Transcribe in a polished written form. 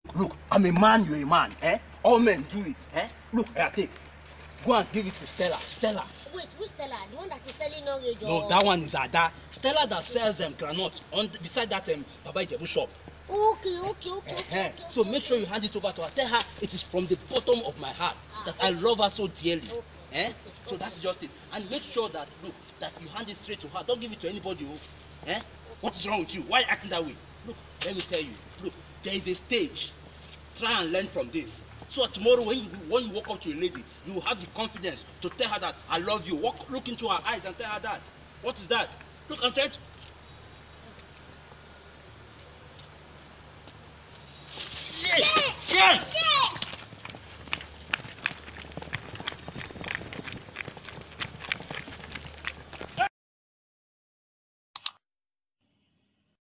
Look, I'm a man, you're a man, eh? All men do it, eh? Look, I take. Go and give it to Stella. Stella. Wait, who's Stella? The one that is selling orange? No, that one is Ada. Stella that sells granite on beside that Baba Ijebu shop. Okay. So make sure you hand it over to her. Tell her it is from the bottom of my heart that I love her so dearly. So that's just it. And make sure that look that you hand it straight to her. Don't give it to anybody. What is wrong with you? Why are you acting that way? Look, let me tell you. Look, there is a stage. Try and learn from this. So tomorrow when you walk up to a lady, you will have the confidence to tell her that I love you. Look into her eyes and tell her that. What is that? Look, I'm trying to... Yeah!